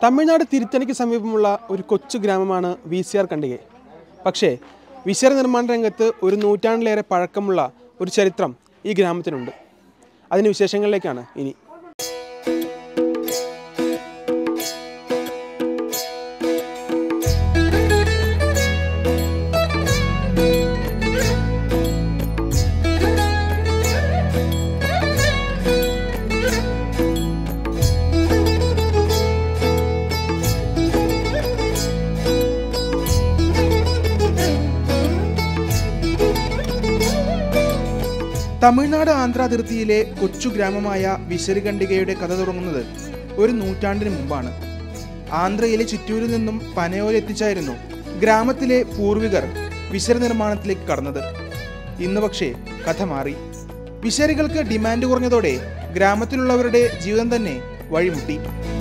തമിഴ്നാട് തിരുത്തണിക്ക് സമീപമുള്ള ഒരു കൊച്ചു ഗ്രാമമാണ് വിസിആർ കണ്ടികൈ. പക്ഷേ വിസിആർ നിർമ്മാണ രംഗത്ത് ഒരു നൂറ്റാണ്ടിലേറെ പഴക്കമുള്ള ഒരു ചരിത്രം ഈ ഗ്രാമത്തിനുണ്ട്. അതിൻ്റെ വിശേഷങ്ങളിലേക്കാണ് ഇനി. തമിഴ്നാട് ആന്ധ്ര അതിർത്തിയിലെ കൊച്ചു ഗ്രാമമായ വിശരികണ്ടികയുടെ കഥ തുടങ്ങുന്നത് ഒരു നൂറ്റാണ്ടിന് മുമ്പാണ്. ആന്ധ്രയിലെ ചിറ്റൂരിൽ നിന്നും പനയോല എത്തിച്ചായിരുന്നു ഗ്രാമത്തിലെ പൂർവികർ വിശരി നിർമ്മാണത്തിലേക്ക് കടന്നത്. ഇന്ന് പക്ഷേ കഥ മാറി. വിശരികൾക്ക് ഡിമാൻഡ് കുറഞ്ഞതോടെ ഗ്രാമത്തിലുള്ളവരുടെ ജീവിതം തന്നെ വഴിമുട്ടി.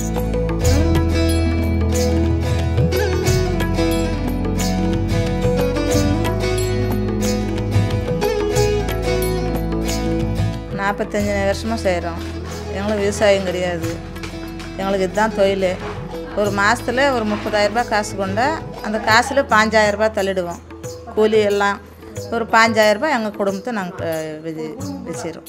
நாற்பத்தஞ்சு வருஷமாக செய்கிறோம். எங்களுக்கு விவசாயம் கிடையாது. எங்களுக்கு இதுதான் தொழில். ஒரு மாதத்தில் ஒரு 30,000 ரூபாய் காசு கொண்டா அந்த காசில் 5,000 ரூபாய் தள்ளிடுவோம். கூலி எல்லாம் ஒரு 5,000 ரூபாய் எங்கள் குடும்பத்தை நாங்கள் வச்சிடுறோம்.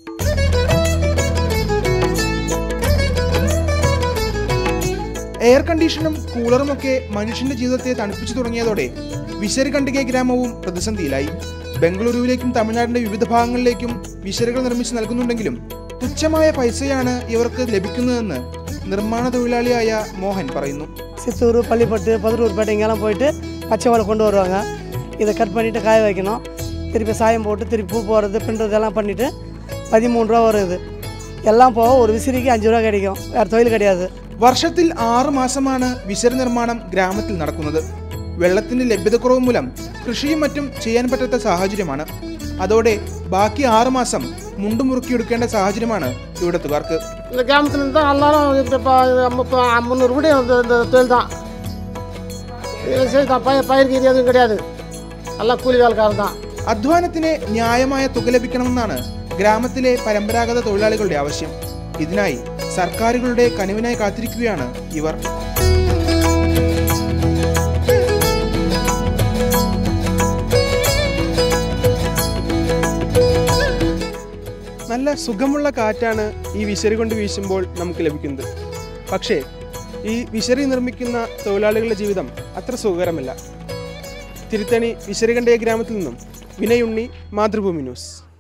എയർ കണ്ടീഷനും കൂളറുമൊക്കെ മനുഷ്യന്റെ ജീവിതത്തെ തണുപ്പിച്ചു തുടങ്ങിയതോടെ വിശരികണ്ടികൈ ഗ്രാമവും പ്രതിസന്ധിയിലായി. ബംഗളൂരുവിലേക്കും തമിഴ്നാടിന്റെ വിവിധ ഭാഗങ്ങളിലേക്കും വിശരികൾ നിർമ്മിച്ച് നൽകുന്നുണ്ടെങ്കിലും തുച്ഛമായ പൈസയാണ് ഇവർക്ക് ലഭിക്കുന്നതെന്ന് നിർമ്മാണ തൊഴിലാളിയായ മോഹൻ പറയുന്നു. சித்தூர், பள்ளிப்பட்டு, பதிரூர்பேட்டை இங்கெல்லாம் போயிட்டு பச்சை ஓலை கொண்டு வருவாங்க. இதை கட் பண்ணிவிட்டு காய வைக்கணும். திருப்பி சாயம் போட்டு திருப்பி பூ போடுறது பின்னுறது எல்லாம் பண்ணிவிட்டு 13 ரூபா வருது. எல்லாம் போக ஒரு விசிறிக்கு 5 ரூபா கிடைக்கும். வேறு தொழில் கிடையாது. വർഷത്തിൽ 6 മാസമാണ് വിശരി നിർമ്മാണം ഗ്രാമത്തിൽ നടക്കുന്നത്. വെള്ളത്തിന്റെ ലഭ്യതക്കുറവ് മൂലം കൃഷിയും മറ്റും ചെയ്യാൻ പറ്റാത്ത സാഹചര്യമാണ്. അതോടെ ബാക്കി 6 മാസം മുണ്ടു മുറുക്കിയെടുക്കേണ്ട സാഹചര്യമാണ് ഇവിടത്തുകാർക്ക്. ഗ്രാമത്തിൽ നിന്ന് എല്ലാവരും 300 ரூபாய் இந்த தொழில் தான். பயிருக்கு எதுவும் கிடையாது. எல்லாம் கூலி வேலைக்காரர் தான். അധ്വാനത്തിന് ന്യായമായ തുക ലഭിക്കണമെന്നാണ് ഗ്രാമത്തിലെ പരമ്പരാഗത തൊഴിലാളികളുടെ ആവശ്യം. ഇതിനായി സർക്കാരുകളുടെ കനിവിനായി കാത്തിരിക്കുകയാണ് ഇവർ. നല്ല സുഖമുള്ള കാറ്റാണ് ഈ വിശരി കൊണ്ട് വീശുമ്പോൾ നമുക്ക് ലഭിക്കുന്നത്. പക്ഷേ ഈ വിശരി നിർമ്മിക്കുന്ന തൊഴിലാളികളുടെ ജീവിതം അത്ര സുഖകരമല്ല. തിരുത്തണി വിശരികണ്ടികൈ ഗ്രാമത്തിൽ നിന്നും വിനയുണ്ണി, മാതൃഭൂമി ന്യൂസ്.